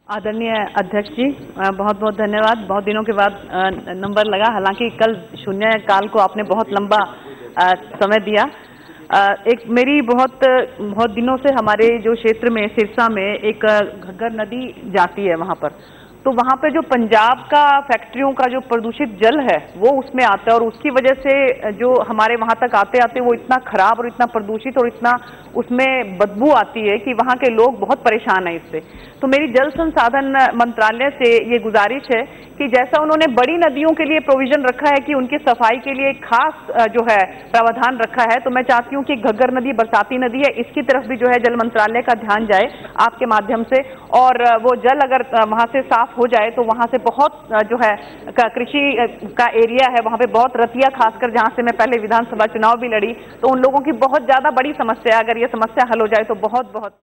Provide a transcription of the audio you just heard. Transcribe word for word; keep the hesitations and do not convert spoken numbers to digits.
आदरणीय अध्यक्ष जी, बहुत बहुत धन्यवाद। बहुत दिनों के बाद नंबर लगा, हालांकि कल शून्य काल को आपने बहुत लंबा समय दिया। एक मेरी बहुत बहुत दिनों से हमारे जो क्षेत्र में सिरसा में एक घग्गर नदी जाती है, वहाँ पर तो वहाँ पे जो पंजाब का फैक्ट्रियों का जो प्रदूषित जल है वो उसमें आता है, और उसकी वजह से जो हमारे वहाँ तक आते आते वो इतना खराब और इतना प्रदूषित और इतना उसमें बदबू आती है कि वहाँ के लोग बहुत परेशान हैं इससे। तो मेरी जल संसाधन मंत्रालय से ये गुजारिश है कि जैसा उन्होंने बड़ी नदियों के लिए प्रोविजन रखा है कि उनकी सफाई के लिए एक खास जो है प्रावधान रखा है, तो मैं चाहती हूँ कि घग्गर नदी बरसाती नदी है, इसकी तरफ भी जो है जल मंत्रालय का ध्यान जाए आपके माध्यम से, और वो जल अगर वहाँ से साफ हो जाए तो वहाँ से बहुत जो है कृषि का एरिया है, वहाँ पे बहुत रतिया, खासकर जहाँ से मैं पहले विधानसभा चुनाव भी लड़ी, तो उन लोगों की बहुत ज़्यादा बड़ी समस्या है। अगर ये समस्या हल हो जाए तो बहुत बहुत